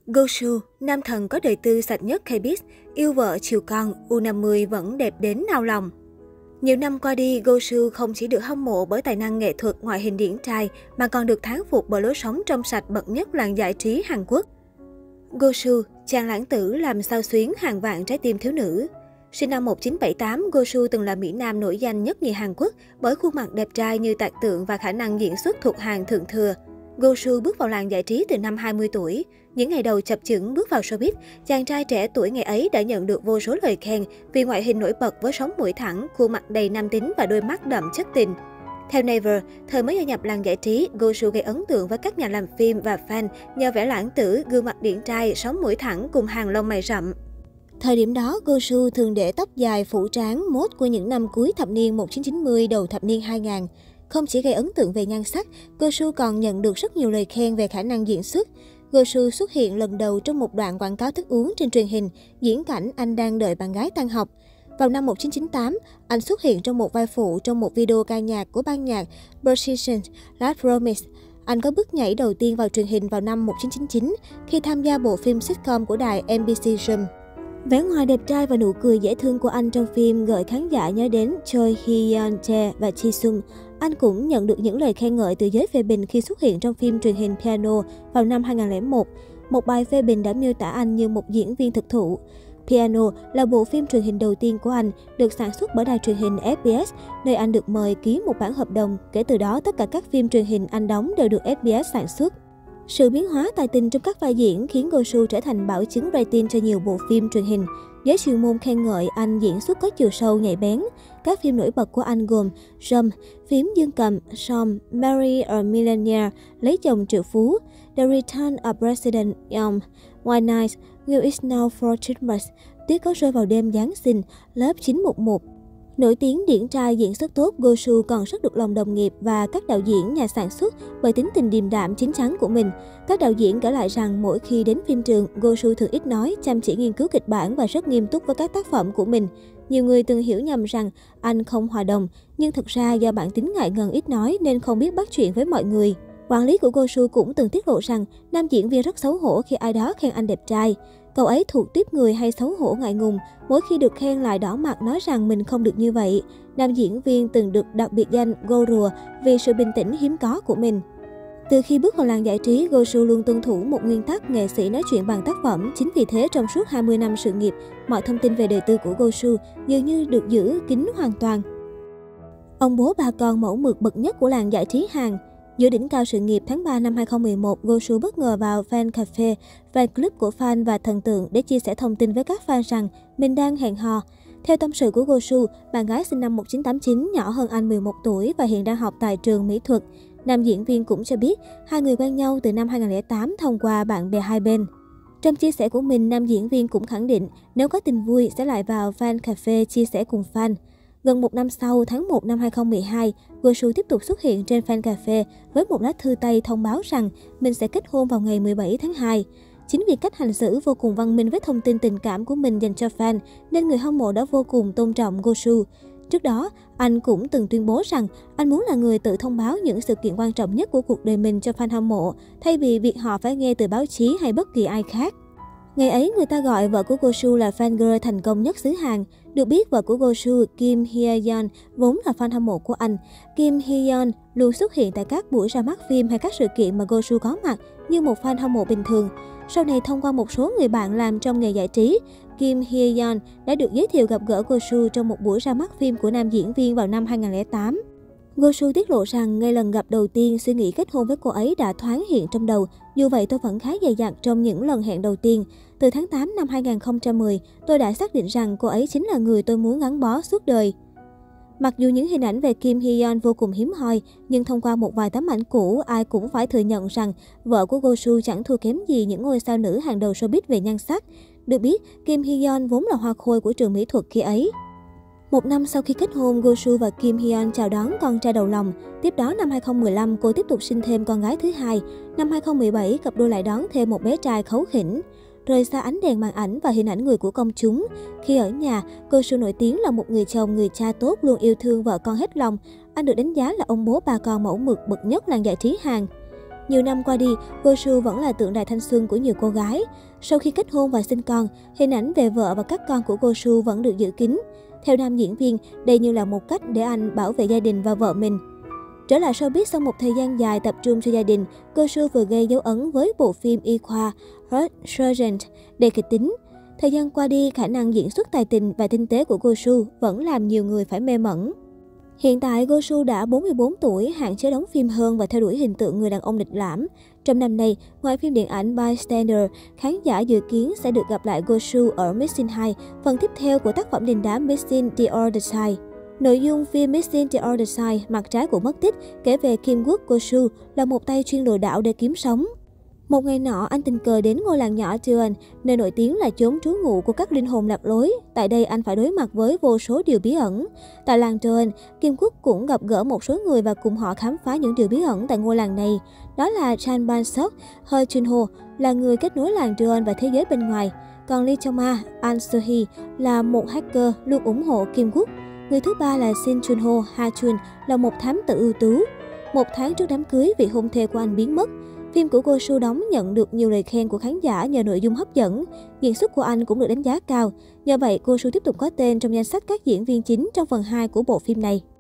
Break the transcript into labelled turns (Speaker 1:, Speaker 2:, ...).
Speaker 1: Go Soo, nam thần có đời tư sạch nhất K-pop, yêu vợ chiều con, U50 vẫn đẹp đến nao lòng. Nhiều năm qua đi, Go Soo không chỉ được hâm mộ bởi tài năng nghệ thuật ngoại hình điển trai, mà còn được thán phục bởi lối sống trong sạch bậc nhất làng giải trí Hàn Quốc. Go Soo, chàng lãng tử làm xao xuyến hàng vạn trái tim thiếu nữ. Sinh năm 1978, Go Soo từng là mỹ nam nổi danh nhất nhì Hàn Quốc bởi khuôn mặt đẹp trai như tạc tượng và khả năng diễn xuất thuộc hàng thượng thừa. Go Soo bước vào làng giải trí từ năm 20 tuổi. Những ngày đầu chập chững bước vào showbiz, chàng trai trẻ tuổi ngày ấy đã nhận được vô số lời khen vì ngoại hình nổi bật với sống mũi thẳng, khuôn mặt đầy nam tính và đôi mắt đậm chất tình. Theo Naver, thời mới gia nhập làng giải trí, Go Soo gây ấn tượng với các nhà làm phim và fan nhờ vẻ lãng tử, gương mặt điển trai, sống mũi thẳng cùng hàng lông mày rậm. Thời điểm đó, Go Soo thường để tóc dài phủ trán, mốt của những năm cuối thập niên 1990, đầu thập niên 2000. Không chỉ gây ấn tượng về nhan sắc, Go Soo còn nhận được rất nhiều lời khen về khả năng diễn xuất. Go Soo xuất hiện lần đầu trong một đoạn quảng cáo thức uống trên truyền hình, diễn cảnh anh đang đợi bạn gái tan học. Vào năm 1998, anh xuất hiện trong một vai phụ trong một video ca nhạc của ban nhạc Precision Last Promise. Anh có bước nhảy đầu tiên vào truyền hình vào năm 1999 khi tham gia bộ phim sitcom của đài MBC Zoom. Vẻ ngoài đẹp trai và nụ cười dễ thương của anh trong phim gợi khán giả nhớ đến Choi Hye Jae và Ji Sung. Anh cũng nhận được những lời khen ngợi từ giới phê bình khi xuất hiện trong phim truyền hình Piano vào năm 2001. Một bài phê bình đã miêu tả anh như một diễn viên thực thụ. Piano là bộ phim truyền hình đầu tiên của anh, được sản xuất bởi đài truyền hình SBS, nơi anh được mời ký một bản hợp đồng. Kể từ đó, tất cả các phim truyền hình anh đóng đều được SBS sản xuất. Sự biến hóa tài tình trong các vai diễn khiến Go Soo trở thành bảo chứng rating cho nhiều bộ phim truyền hình. Giới chuyên môn khen ngợi anh diễn xuất có chiều sâu nhạy bén. Các phim nổi bật của anh gồm Jump, Phím Dương Cầm, Som, Marry a Millionaire, Lấy chồng triệu phú, The Return of President Young, White Nights, Will It Snow for Christmas, Tuyết có rơi vào đêm Giáng sinh, Lớp 911. Nổi tiếng điển trai diễn xuất tốt, Go Soo còn rất được lòng đồng nghiệp và các đạo diễn, nhà sản xuất bởi tính tình điềm đạm, chín chắn của mình. Các đạo diễn kể lại rằng mỗi khi đến phim trường, Go Soo thường ít nói, chăm chỉ nghiên cứu kịch bản và rất nghiêm túc với các tác phẩm của mình. Nhiều người từng hiểu nhầm rằng anh không hòa đồng, nhưng thực ra do bản tính ngại ngần ít nói nên không biết bắt chuyện với mọi người. Quản lý của Go Soo cũng từng tiết lộ rằng nam diễn viên rất xấu hổ khi ai đó khen anh đẹp trai. Cậu ấy thuộc tiếp người hay xấu hổ ngại ngùng, mỗi khi được khen lại đỏ mặt nói rằng mình không được như vậy. Nam diễn viên từng được đặt biệt danh Go Rùa vì sự bình tĩnh hiếm có của mình. Từ khi bước vào làng giải trí, Go Soo luôn tuân thủ một nguyên tắc nghệ sĩ nói chuyện bằng tác phẩm. Chính vì thế, trong suốt 20 năm sự nghiệp, mọi thông tin về đời tư của Go Soo dường như được giữ kín hoàn toàn. Ông bố ba con mẫu mực bậc nhất của làng giải trí Hàn. Giữa đỉnh cao sự nghiệp, tháng 3 năm 2011, Go Soo bất ngờ vào fan cafe, fan club của fan và thần tượng để chia sẻ thông tin với các fan rằng mình đang hẹn hò. Theo tâm sự của Go Soo, bạn gái sinh năm 1989 nhỏ hơn anh 11 tuổi và hiện đang học tại trường mỹ thuật. Nam diễn viên cũng cho biết hai người quen nhau từ năm 2008 thông qua bạn bè hai bên. Trong chia sẻ của mình, nam diễn viên cũng khẳng định nếu có tin vui sẽ lại vào fan cafe chia sẻ cùng fan. Gần một năm sau, tháng 1 năm 2012, Go Soo tiếp tục xuất hiện trên fan cafe với một lá thư tay thông báo rằng mình sẽ kết hôn vào ngày 17 tháng 2. Chính vì cách hành xử vô cùng văn minh với thông tin tình cảm của mình dành cho fan, nên người hâm mộ đã vô cùng tôn trọng Go Soo. Trước đó, anh cũng từng tuyên bố rằng anh muốn là người tự thông báo những sự kiện quan trọng nhất của cuộc đời mình cho fan hâm mộ, thay vì việc họ phải nghe từ báo chí hay bất kỳ ai khác. Ngày ấy, người ta gọi vợ của Go Soo là fangirl thành công nhất xứ Hàn. Được biết, vợ của Go Soo, Kim Hye Yeon, vốn là fan hâm mộ của anh. Kim Hye Yeon luôn xuất hiện tại các buổi ra mắt phim hay các sự kiện mà Go Soo có mặt như một fan hâm mộ bình thường. Sau này, thông qua một số người bạn làm trong nghề giải trí, Kim Hye Yeon đã được giới thiệu gặp gỡ Go Soo trong một buổi ra mắt phim của nam diễn viên vào năm 2008. Go Soo tiết lộ rằng ngay lần gặp đầu tiên, suy nghĩ kết hôn với cô ấy đã thoáng hiện trong đầu. Dù vậy, tôi vẫn khá dè dặt trong những lần hẹn đầu tiên. Từ tháng 8 năm 2010, tôi đã xác định rằng cô ấy chính là người tôi muốn gắn bó suốt đời. Mặc dù những hình ảnh về Kim Hye Yeon vô cùng hiếm hoi, nhưng thông qua một vài tấm ảnh cũ, ai cũng phải thừa nhận rằng vợ của Go Soo chẳng thua kém gì những ngôi sao nữ hàng đầu showbiz về nhan sắc. Được biết, Kim Hye Yeon vốn là hoa khôi của trường mỹ thuật khi ấy. Một năm sau khi kết hôn, Go Soo và Kim Hye Yeon chào đón con trai đầu lòng. Tiếp đó, năm 2015, cô tiếp tục sinh thêm con gái thứ hai. Năm 2017, cặp đôi lại đón thêm một bé trai kháu khỉnh. Rời xa ánh đèn màn ảnh và hình ảnh người của công chúng. Khi ở nhà, Go Soo nổi tiếng là một người chồng, người cha tốt luôn yêu thương vợ con hết lòng. Anh được đánh giá là ông bố ba con mẫu mực bậc nhất làng giải trí Hàn. Nhiều năm qua đi, Go Soo vẫn là tượng đài thanh xuân của nhiều cô gái. Sau khi kết hôn và sinh con, hình ảnh về vợ và các con của Go Soo vẫn được giữ kín. Theo nam diễn viên, đây như là một cách để anh bảo vệ gia đình và vợ mình. Trở lại showbiz sau một thời gian dài tập trung cho gia đình, Go Soo vừa gây dấu ấn với bộ phim y khoa Heart Surgeon đầy kịch tính. Thời gian qua đi, khả năng diễn xuất tài tình và tinh tế của Go Soo vẫn làm nhiều người phải mê mẩn. Hiện tại, Go Soo đã 44 tuổi, hạn chế đóng phim hơn và theo đuổi hình tượng người đàn ông lịch lãm. Trong năm nay, ngoài phim điện ảnh Bystander, khán giả dự kiến sẽ được gặp lại Go Soo ở Missing 2, phần tiếp theo của tác phẩm đình đám Missing the Other Side. Nội dung phim Missing the Other Side, mặt trái của mất tích, kể về Kim Wook Go Soo là một tay chuyên lừa đảo để kiếm sống. Một ngày nọ, anh tình cờ đến ngôi làng nhỏ Jeon, nơi nổi tiếng là chốn trú ngụ của các linh hồn lạc lối. Tại đây, anh phải đối mặt với vô số điều bí ẩn. Tại làng Jeon, Kim Wook cũng gặp gỡ một số người và cùng họ khám phá những điều bí ẩn tại ngôi làng này. Đó là Chan Ban-sok, Heo Chun-ho là người kết nối làng Jeon và thế giới bên ngoài. Còn Lee Chong-ma, An So-hee là một hacker luôn ủng hộ Kim Wook. Người thứ ba là Shin Chun-ho, Ha Chun là một thám tử ưu tú. Một tháng trước đám cưới, vị hôn thê của anh biến mất. Phim của Go Soo đóng nhận được nhiều lời khen của khán giả nhờ nội dung hấp dẫn. Diễn xuất của anh cũng được đánh giá cao. Nhờ vậy, Go Soo tiếp tục có tên trong danh sách các diễn viên chính trong phần 2 của bộ phim này.